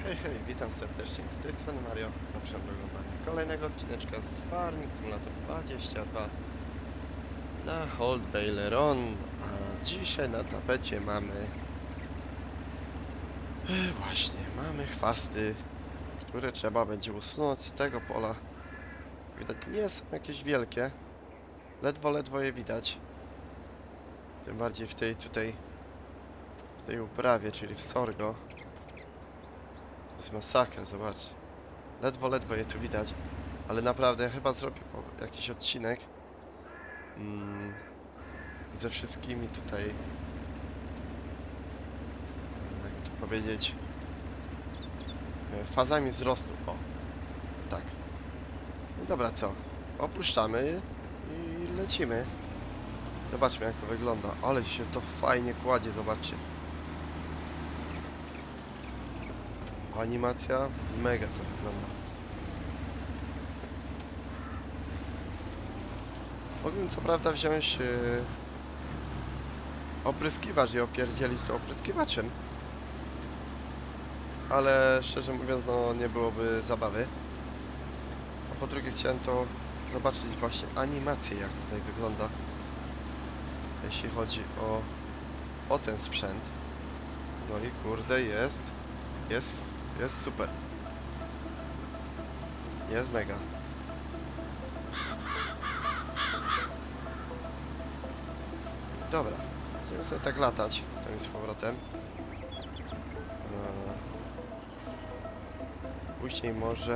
Hej, hej, witam serdecznie, z tej strony Mario, zapraszam do oglądania kolejnego odcineczka z Farming Simulator 22 na Old Baileron, a dzisiaj na tapecie mamy mamy chwasty, które trzeba będzie usunąć z tego pola. Widać, nie są jakieś wielkie, ledwo je widać, tym bardziej w tej uprawie, czyli w sorgo. To jest masakra, zobacz. Ledwo je tu widać, ale naprawdę ja chyba zrobię jakiś odcinek ze wszystkimi tutaj, jakby to powiedzieć, fazami wzrostu. O, tak. No dobra, co? Opuszczamy i lecimy. Zobaczmy, jak to wygląda. Ale się to fajnie kładzie, zobaczcie. Animacja, mega to wygląda. Mogłem co prawda wziąć opryskiwacz i opierdzielić to opryskiwaczem, ale szczerze mówiąc, no nie byłoby zabawy. A po drugie chciałem to zobaczyć właśnie animację, jak tutaj wygląda, jeśli chodzi o ten sprzęt. No i kurde, jest super. Jest mega. Dobra, będziemy sobie tak latać tam z powrotem. Później może...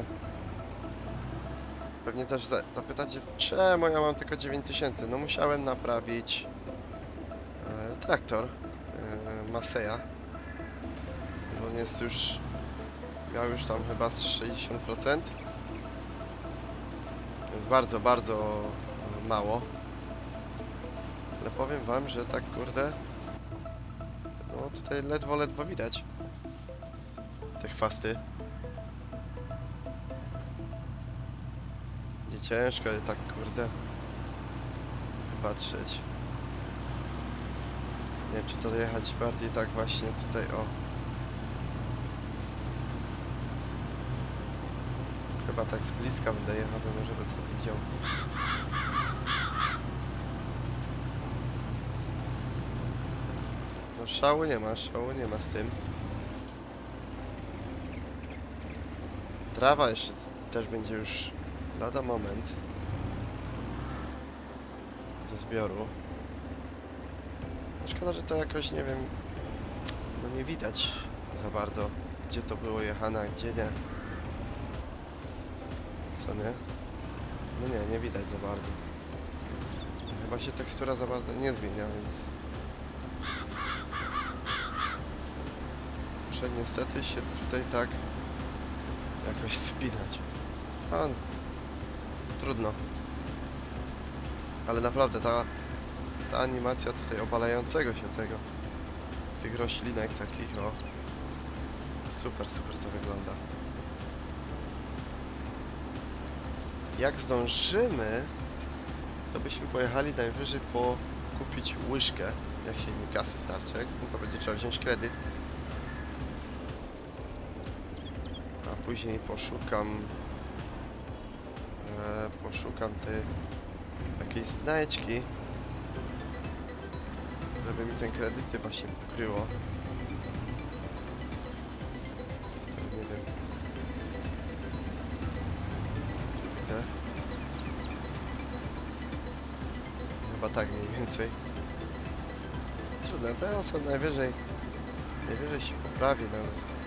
Pewnie też zapytacie, czemu ja mam tylko 9000? No musiałem naprawić traktor Maseya. On jest już... miał już tam chyba z 60%. To jest bardzo mało. Ale powiem wam, że tak kurde... No tutaj ledwo widać te chwasty. Nie ciężko je tak kurde patrzeć. Nie wiem, czy to jechać bardziej tak właśnie tutaj, o. Chyba tak z bliska będę jechał, może by to widział. No szału nie ma z tym. Trawa jeszcze też będzie już lada moment do zbioru. Szkoda, że to jakoś, nie wiem, no nie widać za bardzo, gdzie to było jechane, a gdzie nie. Co nie? No nie widać za bardzo. Chyba się tekstura za bardzo nie zmienia, więc... muszę niestety się tutaj tak jakoś spinać. A, trudno. Ale naprawdę ta animacja tutaj obalającego się tych roślinek takich, o, super to wygląda. Jak zdążymy, to byśmy pojechali najwyżej kupić łyżkę, jak się mi kasy starczy, no to będzie trzeba wziąć kredyt. A później poszukam tej jakiejś znajdźki, żeby mi ten kredyt właśnie pokryło. Nie wiem. Widzę. Chyba tak mniej więcej. Trudno, teraz najwyżej się poprawi, no.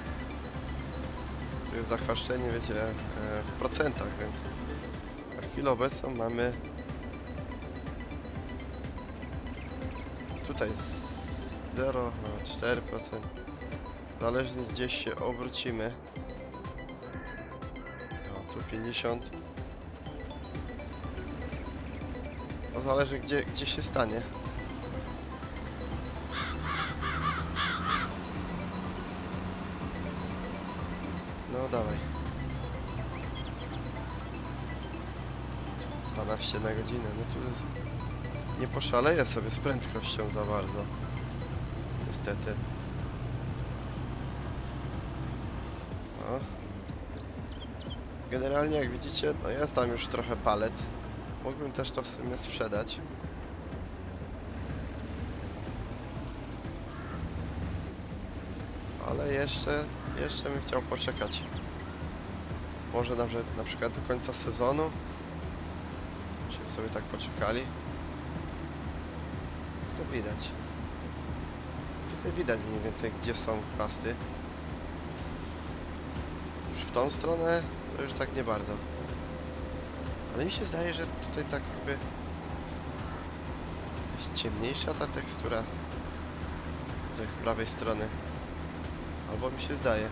Tu jest zachwaszczenie, wiecie, w procentach, więc na chwilę obecną mamy... Tutaj 0, no 4%. Zależnie gdzieś się obrócimy. No, tu 50. To zależy gdzie się stanie. No dawaj. 12 na godzinę, no tu jest... nie poszaleję sobie z prędkością za bardzo. Niestety. No. Generalnie jak widzicie, no jest tam już trochę palet. Mógłbym też to w sumie sprzedać. Ale jeszcze bym chciał poczekać. Może nawet na przykład do końca sezonu. Żebyśmy sobie tak poczekali. To widać. Tutaj widać mniej więcej gdzie są chwasty. Już w tą stronę to już tak nie bardzo. Ale mi się zdaje, że tutaj tak jakby jest ciemniejsza ta tekstura. Tutaj z prawej strony. Albo mi się zdaje.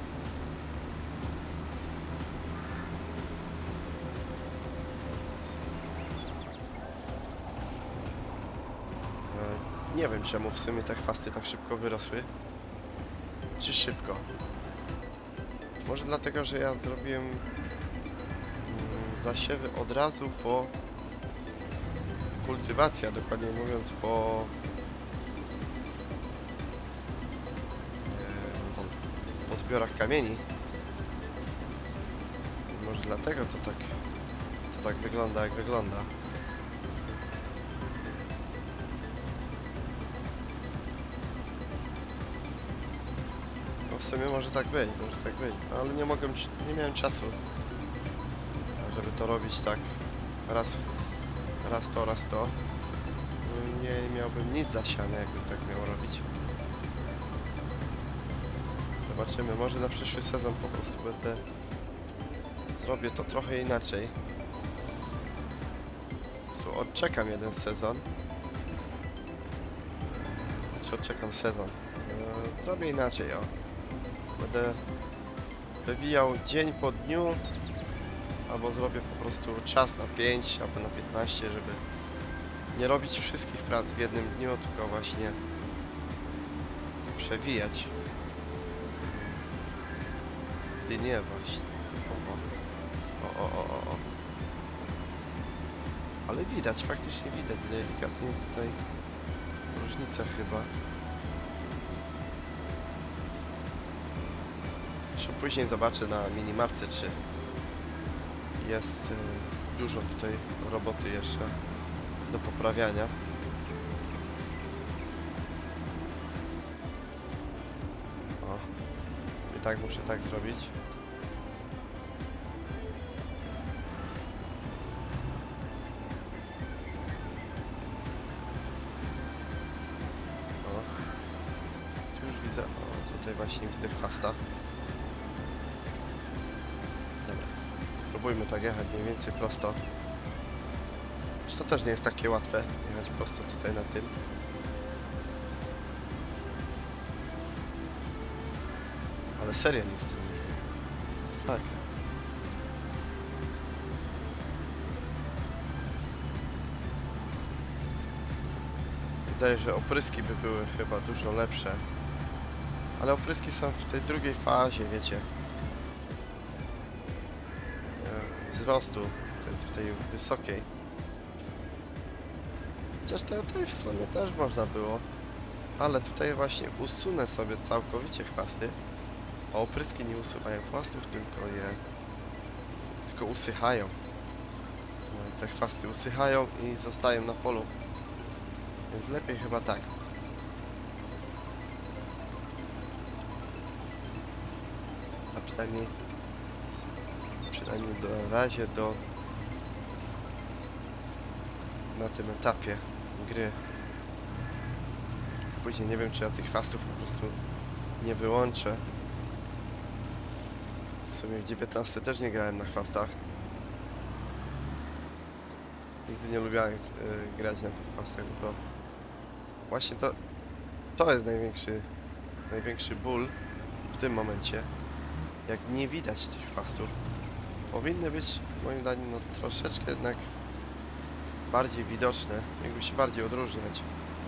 Nie wiem czemu w sumie te chwasty tak szybko wyrosły. Czy szybko? Może dlatego, że ja zrobiłem zasiewy od razu po kultywacji, a dokładnie mówiąc po zbiorach kamieni. Może dlatego to tak wygląda jak wygląda. No w sumie może tak być, ale nie miałem czasu, żeby to robić tak raz to. Nie miałbym nic zasiane, jakbym tak miał robić. Zobaczymy, może na przyszły sezon po prostu zrobię to trochę inaczej. Odczekam jeden sezon. Znaczy odczekam sezon. Zrobię inaczej, o. Będę wywijał dzień po dniu, albo zrobię po prostu czas na 5 albo na 15, żeby nie robić wszystkich prac w jednym dniu, tylko właśnie przewijać dnie właśnie. O. Ale widać, faktycznie widać delikatnie tutaj różnica chyba. Jeszcze później zobaczę na minimapce, czy jest dużo tutaj roboty jeszcze do poprawiania. O, i tak muszę tak zrobić. O, tu już widzę, o, tutaj właśnie widzę chwasta. Spróbujmy tak jechać mniej więcej prosto. To też nie jest takie łatwe jechać prosto tutaj na tym. Ale serio nic tu nie widzę. Sakra. Wydaje, że opryski by były chyba dużo lepsze. Ale opryski są w tej drugiej fazie, wiecie. Wzrostu, w tej wysokiej. Chociaż tutaj w sumie też można było. Ale tutaj właśnie usunę sobie całkowicie chwasty. A opryski nie usuwają chwastów, tylko usychają. Te chwasty usychają i zostają na polu. Więc lepiej chyba tak. A przynajmniej na razie na tym etapie gry. Później nie wiem, czy ja tych chwastów po prostu nie wyłączę. W sumie w 19 też nie grałem na chwastach. Nigdy nie lubiłem grać na tych chwastach, bo właśnie to jest największy ból w tym momencie. Jak nie widać tych chwastów. Powinny być, moim zdaniem, no troszeczkę jednak bardziej widoczne, jakby się bardziej odróżniać.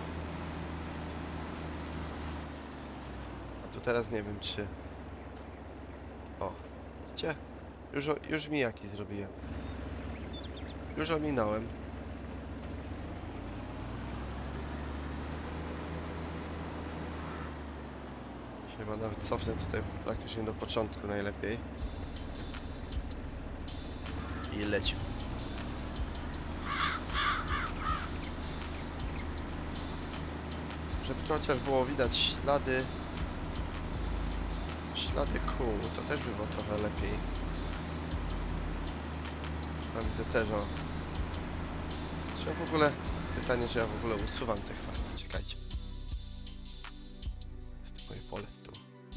A tu teraz nie wiem, czy... O, widzicie? Już mijaki zrobiłem. Już ominąłem. Się chyba nawet cofnę tutaj praktycznie do początku najlepiej. I leci. Żeby to chociaż było widać ślady kół, to też by było trochę lepiej. Tam widzę też o... Czy ja w ogóle... Pytanie, czy ja w ogóle usuwam te chwasty, czekajcie. Jest moje pole tu.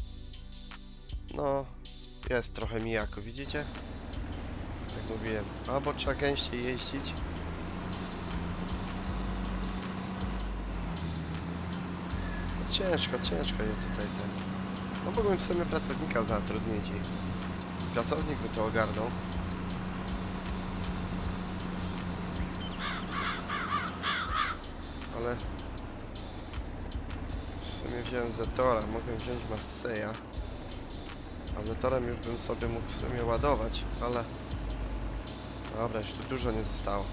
No, jest trochę mijako, widzicie? Jak mówiłem, albo trzeba gęściej jeździć. No ciężko je tutaj ten. No mogłem sobie pracownika zatrudnić i pracownik by to ogarnął. Ale w sumie wziąłem Zetora, mogłem wziąć Masseya. A Zetorem już bym sobie mógł w sumie ładować, ale... Dobra, już tu dużo nie zostało.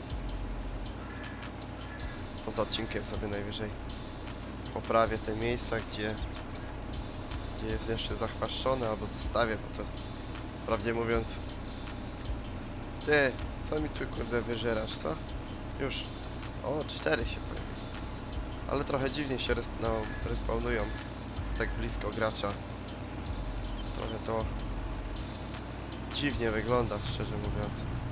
Poza odcinkiem sobie najwyżej poprawię te miejsca, gdzie jest jeszcze zachwaszczone, albo zostawię, bo to prawdzie mówiąc... Ty, co mi tu kurde wyżerasz, co? Już. O, 4 się pojawi. Ale trochę dziwnie się respawnują tak blisko gracza. Trochę to dziwnie wygląda, szczerze mówiąc.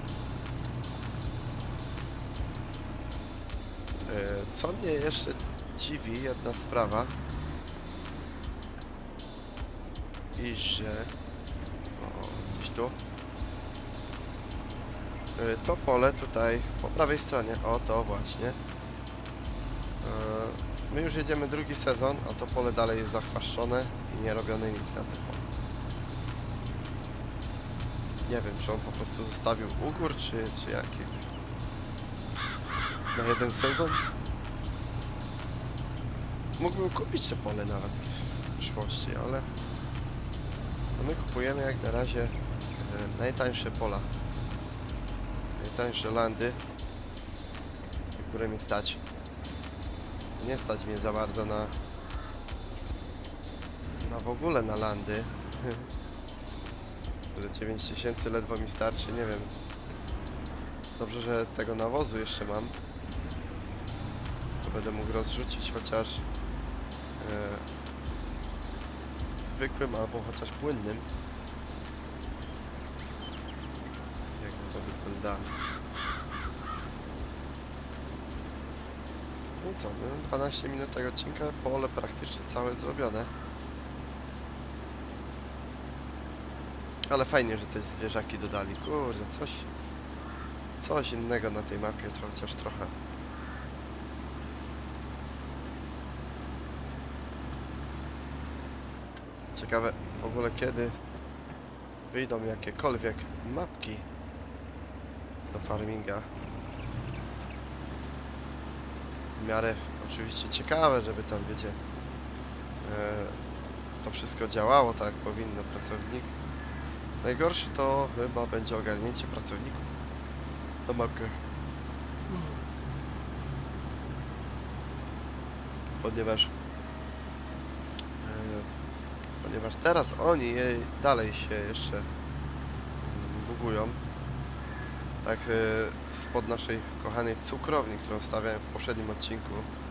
Co mnie jeszcze dziwi, jedna sprawa. I że... O, gdzieś tu. To pole tutaj, po prawej stronie, o to właśnie. My już jedziemy drugi sezon, a to pole dalej jest zachwaszczone i nie robione nic na tym polu. Nie wiem, czy on po prostu zostawił ugór, czy jaki. Na jeden sezon. Mógłbym kupić te pole nawet w przyszłości, ale no my kupujemy jak na razie najtańsze pola. Najtańsze landy, na które mnie stać. Nie stać mnie za bardzo na w ogóle na landy. 9000 ledwo mi starczy, nie wiem. Dobrze, że tego nawozu jeszcze mam. To będę mógł rozrzucić chociaż zwykłym albo chociaż płynnym. Jakby to wygląda. No i co, no 12 minut tego odcinka, pole praktycznie całe zrobione. Ale fajnie, że te zwierzaki dodali. Kurde, coś innego na tej mapie, to chociaż trochę. Ciekawe w ogóle kiedy wyjdą jakiekolwiek mapki do farminga. W miarę oczywiście ciekawe, żeby tam, wiecie, to wszystko działało tak jak powinno, pracownik. Najgorsze to chyba będzie ogarnięcie pracowników do mapkę. Ponieważ teraz oni jej dalej się jeszcze bugują. Tak spod naszej kochanej cukrowni, którą wstawiałem w poprzednim odcinku.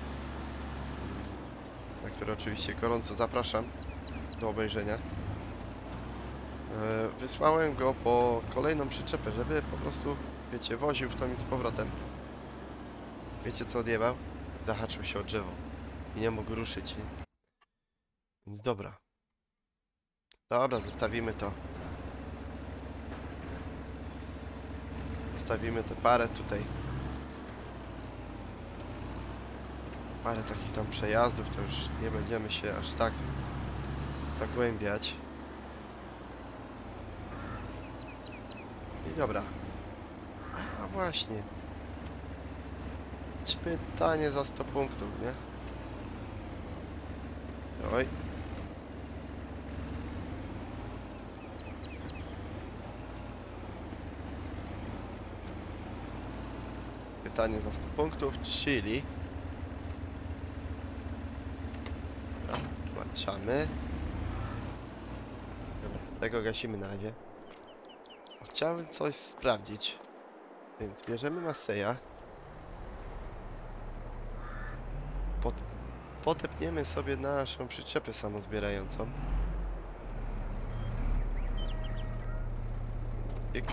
Na który oczywiście gorąco zapraszam do obejrzenia. Wysłałem go po kolejną przyczepę, żeby po prostu, wiecie, woził w tom i z powrotem. Wiecie co odjebał? Zahaczył się o drzewo i nie mógł ruszyć. Więc dobra. Dobra, zostawimy to. Zostawimy tę parę tutaj. Parę takich tam przejazdów, to już nie będziemy się aż tak zagłębiać. I dobra. A właśnie. Pytanie za 100 punktów, nie? Oj. Pytanie za 100 punktów, czyli... Włączamy. Tego gasimy na razie. Chciałbym coś sprawdzić. Więc bierzemy Maseja. Podepniemy sobie naszą przyczepę samozbierającą. Pyk.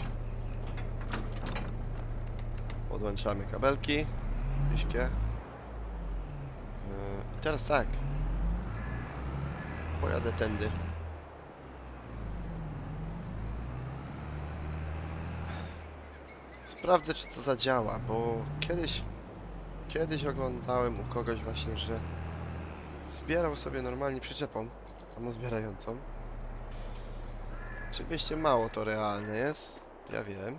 Podłączamy kabelki. Piśkie. I teraz tak. Pojadę tędy. Sprawdzę, czy to zadziała, bo kiedyś oglądałem u kogoś właśnie, że zbierał sobie normalnie przyczepą samozbierającą. Oczywiście mało to realne jest, ja wiem.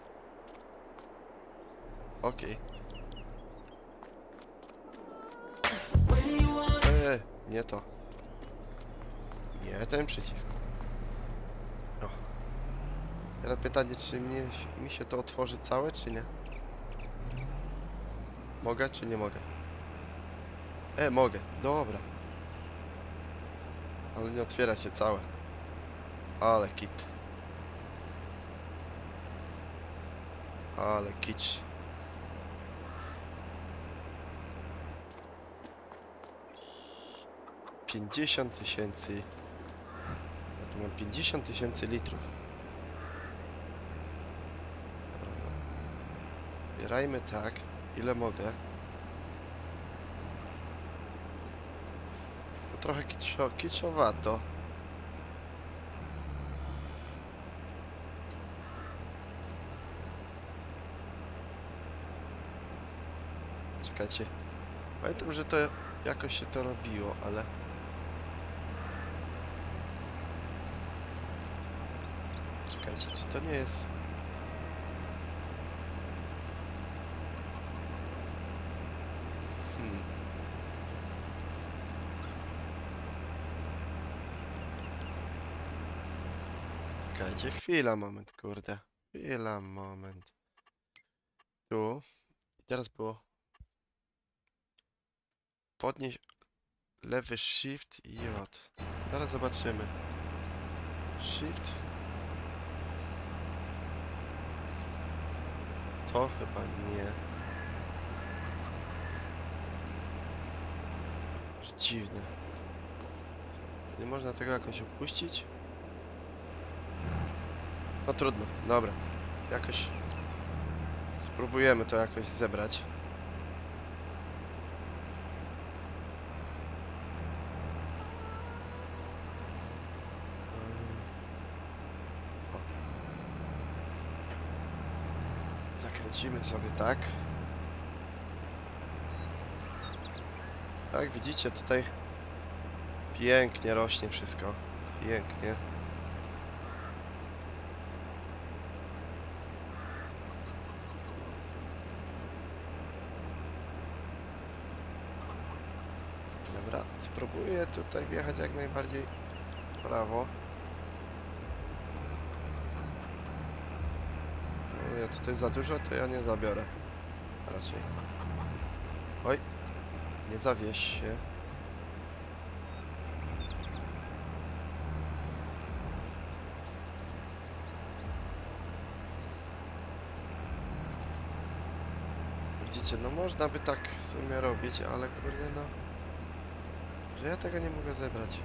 Okej. Nie to. Nie ten przycisk. O. Teraz pytanie, czy mi się to otworzy całe, czy nie? Mogę, czy nie mogę? Mogę. Dobra. Ale nie otwiera się całe. Ale kit. Ale kicz. $50 000. Ja tu mam 50 000 litrów. Dobra, no. Zbierajmy tak, ile mogę. To trochę kiczowato. Czekajcie. Pamiętam, że to jakoś się to robiło, ale... Czekajcie, czy to nie jest... Czekajcie, chwila, moment, kurde. Chwila, moment. Tu. I teraz było... Podnieść lewy shift i J. Zaraz zobaczymy. Shift. To chyba nie. Aż dziwne. Nie można tego jakoś opuścić? No trudno, dobra. Jakoś... Spróbujemy to jakoś zebrać. Zakręcimy sobie tak. Tak, widzicie, tutaj pięknie rośnie wszystko. Pięknie. Dobra, spróbuję tutaj wjechać jak najbardziej w prawo. No, ja tutaj za dużo, to ja nie zabiorę. Raczej. Oj, nie zawieś się. Widzicie, no można by tak w sumie robić, ale kurde no... Że ja tego nie mogę zebrać.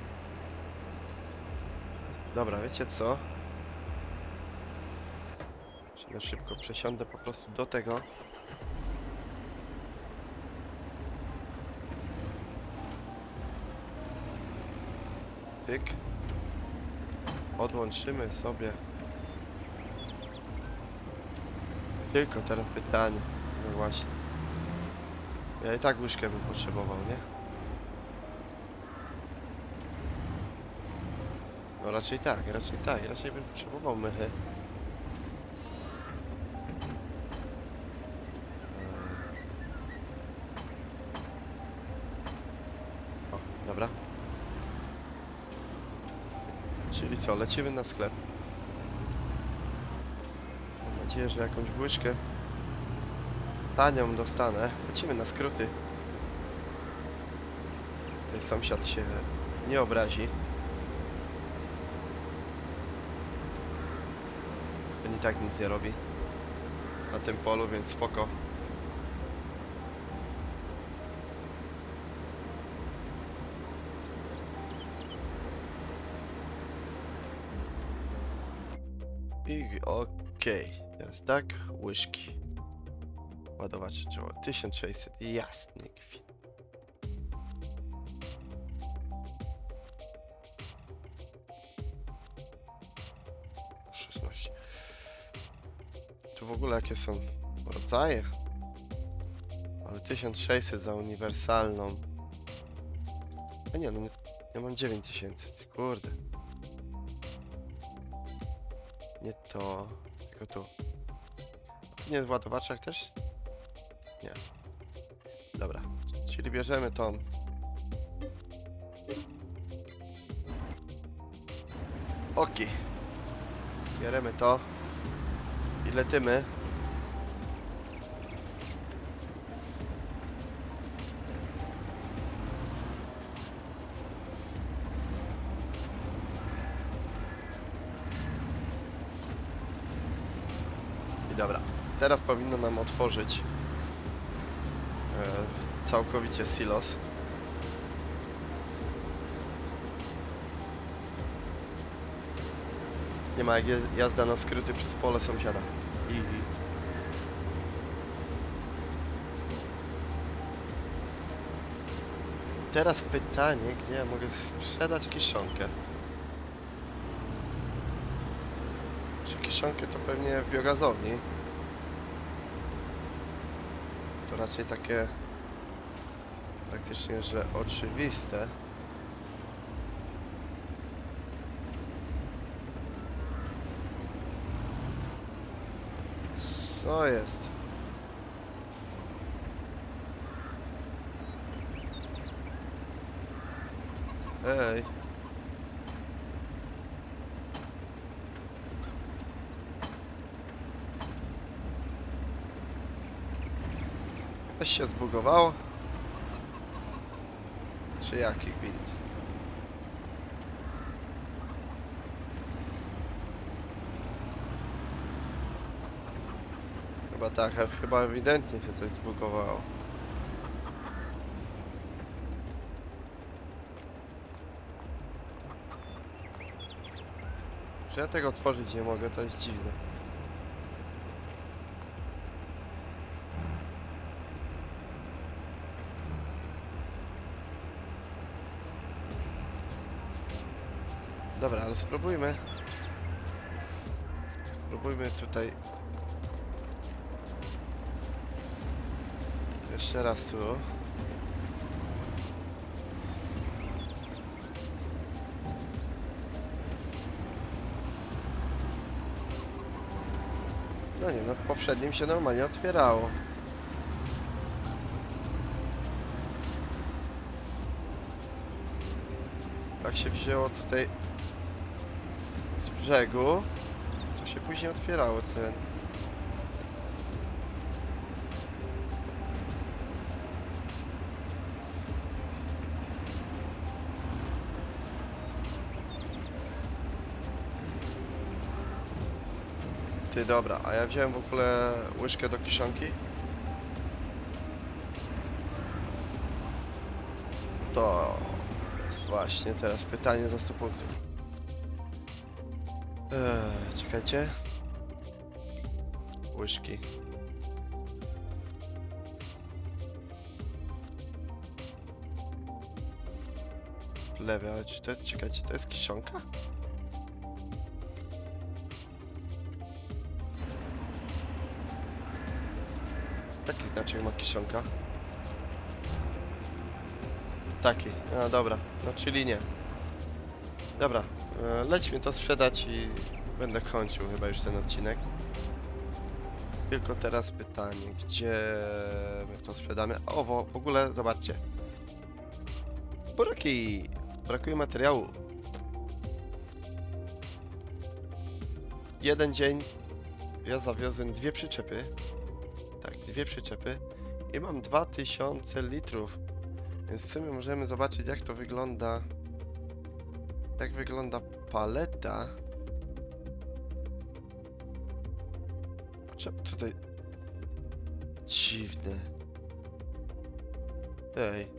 Dobra, wiecie co? Na szybko przesiądę po prostu do tego. Pyk. Odłączymy sobie. Tylko teraz pytanie. No właśnie. Ja i tak łyżkę bym potrzebował, nie? No raczej tak, raczej bym potrzebował mychy. O, dobra. Czyli co, lecimy na sklep. Mam nadzieję, że jakąś łyżkę tanią dostanę. Lecimy na skróty. Tutaj sąsiad się nie obrazi. On i tak nic nie robi na tym polu, więc spoko. I okej, teraz tak, łyżki. Ładowacze trzeba 1600, jasny gwint. Tu w ogóle jakie są rodzaje? Ale 1600 za uniwersalną. A nie, no ja mam 9000, kurde. Nie to, tylko tu. To nie jest w ładowaczach też? Nie. Dobra, czyli bierzemy tą. Okej. Bierzemy to. I letymy. I dobra. Teraz powinno nam otworzyć całkowicie silos. Nie ma jak jazda na skróty przez pole sąsiada. I teraz pytanie, gdzie ja mogę sprzedać kiszonkę? Czy kiszonkę to pewnie w biogazowni? To raczej takie praktycznie, że oczywiste. Co jest? Ej. Coś się zbugowało? Czy jaki gwint? Chyba tak, chyba ewidentnie się coś zbugowało. Że ja tego otworzyć nie mogę, to jest dziwne. Dobra, ale spróbujmy. Spróbujmy tutaj. Jeszcze raz tu. No nie, no w poprzednim się normalnie otwierało. Jak się wzięło tutaj z brzegu, to się później otwierało cen. Ty, dobra, a ja wziąłem w ogóle łyżkę do kiszonki. To jest właśnie teraz pytanie za 100 punktów. Czekajcie. Łyżki. Lewy, ale czy to jest, czekajcie, to jest kiszonka? Jaki znaczek ma kiszonka? Taki, no dobra, no czyli nie. Dobra, lećmy to sprzedać i będę kończył chyba już ten odcinek. Tylko teraz pytanie, gdzie my to sprzedamy? O, w ogóle zobaczcie. Buraki! Brakuje materiału. Jeden dzień ja zawiozłem 2 przyczepy. Tak, 2 przyczepy. I mam 2000 litrów. Więc w sumie możemy zobaczyć, jak to wygląda. Jak wygląda paleta. Czemu tutaj... Dziwne. Ej.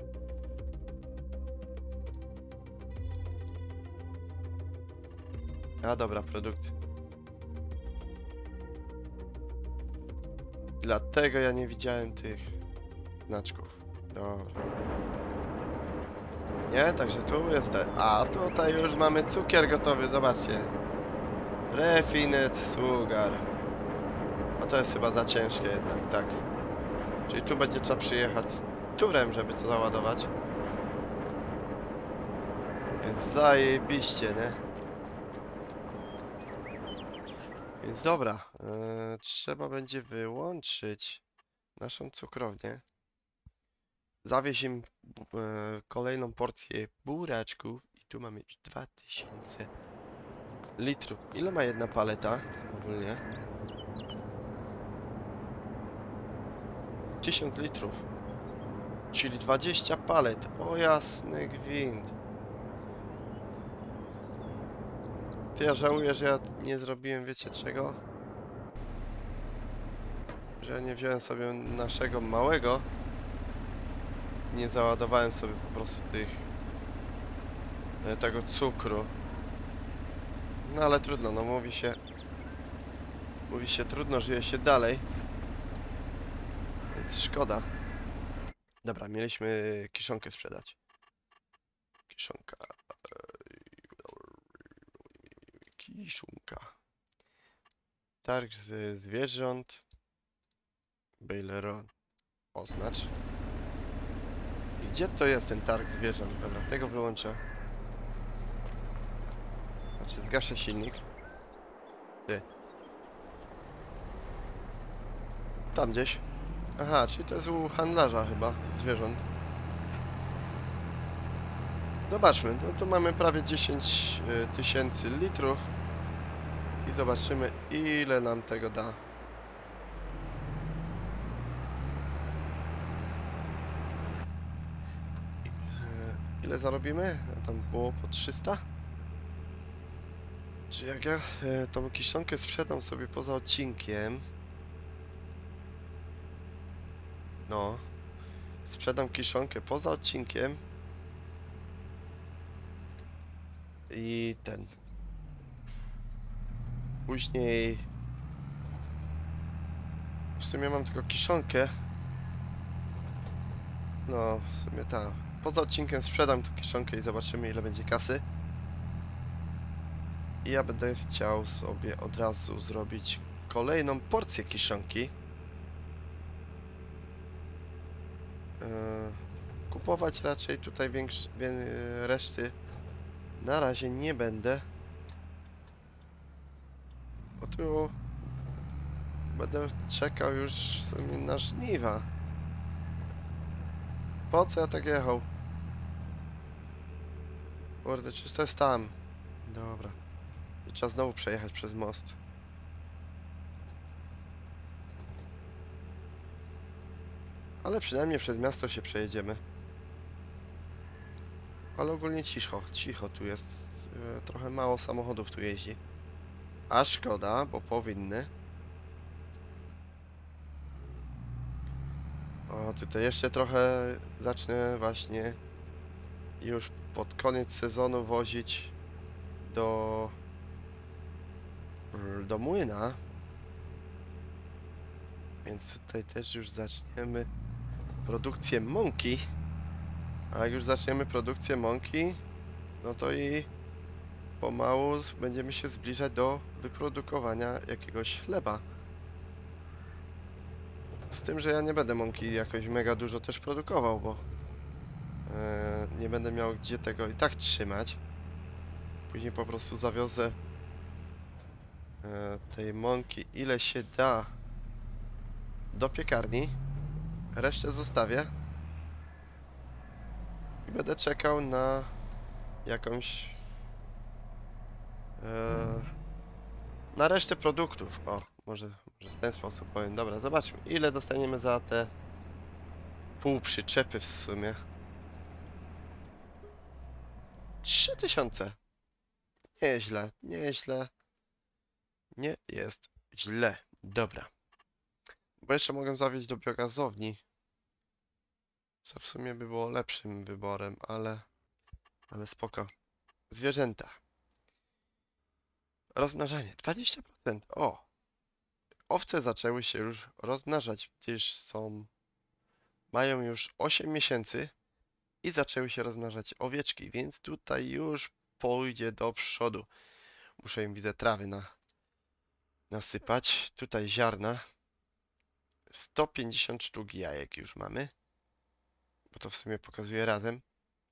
A dobra, produkcja. Dlatego ja nie widziałem tych znaczków. Dobra. Nie, także tu jest te... A tutaj już mamy cukier gotowy, zobaczcie. Refined sugar. A to jest chyba za ciężkie jednak, tak. Czyli tu będzie trzeba przyjechać z turem, żeby to załadować. Więc zajebiście, nie? Więc dobra, trzeba będzie wyłączyć naszą cukrownię. Zawieźć im kolejną porcję buraczków i tu mamy już 2000 litrów. Ile ma jedna paleta ogólnie? 1000 litrów. Czyli 20 palet. O jasny gwint. Ty, ja żałuję, że ja nie zrobiłem, wiecie czego? Że ja nie wziąłem sobie naszego małego. Nie załadowałem sobie po prostu tego cukru. No ale trudno, no mówi się trudno, żyje się dalej. Więc szkoda. Dobra, mieliśmy kiszonkę sprzedać. Kiszonka. Kiszonka. Targ zwierząt. Baileron. Oznacz. I gdzie to jest ten targ zwierząt? Dobra, tego wyłączę. Znaczy zgaszę silnik. Ty. Tam gdzieś. Aha, czyli to jest u handlarza chyba zwierząt. Zobaczmy, no tu mamy prawie 10 tysięcy litrów. I zobaczymy, ile nam tego da. Ile zarobimy? Tam było po 300? Czy jak ja tą kiszonkę sprzedam sobie poza odcinkiem? No. Sprzedam kiszonkę poza odcinkiem. I ten. Później... W sumie mam tylko kiszonkę. No, w sumie tak. Poza odcinkiem sprzedam tą kiszonkę i zobaczymy, ile będzie kasy. I ja będę chciał sobie od razu zrobić kolejną porcję kiszonki. Kupować raczej tutaj reszty na razie nie będę. Bo tu będę czekał już w sumie na żniwa. Po co ja tak jechał? Kurde, czy to jest tam? Dobra. I trzeba znowu przejechać przez most. Ale przynajmniej przez miasto się przejedziemy. Ale ogólnie cicho, cicho tu jest. Trochę mało samochodów tu jeździ. A szkoda, bo powinny. O, tutaj jeszcze trochę zacznę właśnie już pod koniec sezonu wozić do młyna. Więc tutaj też już zaczniemy produkcję mąki. A jak już zaczniemy produkcję mąki, no to i pomału będziemy się zbliżać do wyprodukowania jakiegoś chleba. Z tym, że ja nie będę mąki jakoś mega dużo też produkował, bo nie będę miał gdzie tego i tak trzymać. Później po prostu zawiozę tej mąki ile się da do piekarni. Resztę zostawię. I będę czekał na jakąś na resztę produktów. O, może w ten sposób powiem. Dobra, zobaczmy, ile dostaniemy za te pół przyczepy w sumie. 3000. Nieźle, nieźle. Nie jest źle. Dobra. Bo jeszcze mogę zawieźć do biogazowni. Co w sumie by było lepszym wyborem, ale spoko. Zwierzęta. Rozmnażanie 20%. O! Owce zaczęły się już rozmnażać, gdyż mają już 8 miesięcy i zaczęły się rozmnażać owieczki, więc tutaj już pójdzie do przodu. Muszę im, widzę, trawy nasypać. Tutaj ziarna. 150 sztuk jajek już mamy. Bo to w sumie pokazuje razem.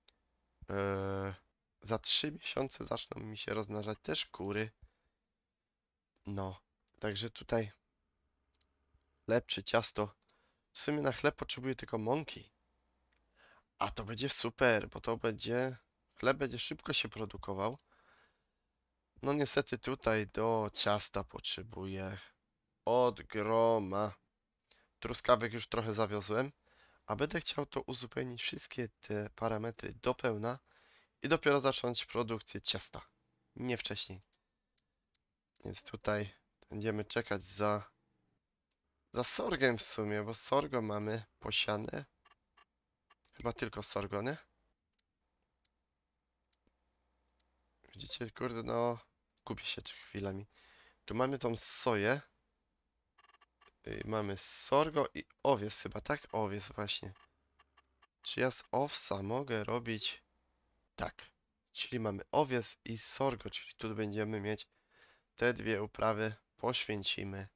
Za 3 miesiące zaczną mi się rozmnażać też kury. No, także tutaj chleb czy ciasto. W sumie na chleb potrzebuję tylko mąki. A to będzie super, bo chleb będzie szybko się produkował. No niestety tutaj do ciasta potrzebuję od groma. Truskawek już trochę zawiozłem, a będę chciał to uzupełnić wszystkie te parametry do pełna i dopiero zacząć produkcję ciasta. Nie wcześniej. Więc tutaj będziemy czekać za sorgiem w sumie, bo sorgo mamy posiane. Chyba tylko sorgo, nie? Widzicie, kurde, no gubię się chwilami. Tu mamy tą soję. Mamy sorgo i owies chyba, tak? Owies właśnie. Czy ja z owsa mogę robić... Tak. Czyli mamy owies i sorgo, czyli tu będziemy mieć te dwie uprawy. Poświęcimy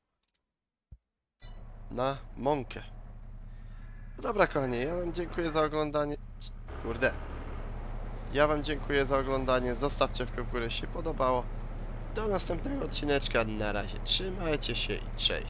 na mąkę. No dobra, kochani, ja wam dziękuję za oglądanie. Kurde. Ja wam dziękuję za oglądanie. Zostawcie w górę, jeśli się podobało. Do następnego odcineczka. Na razie. Trzymajcie się i cześć.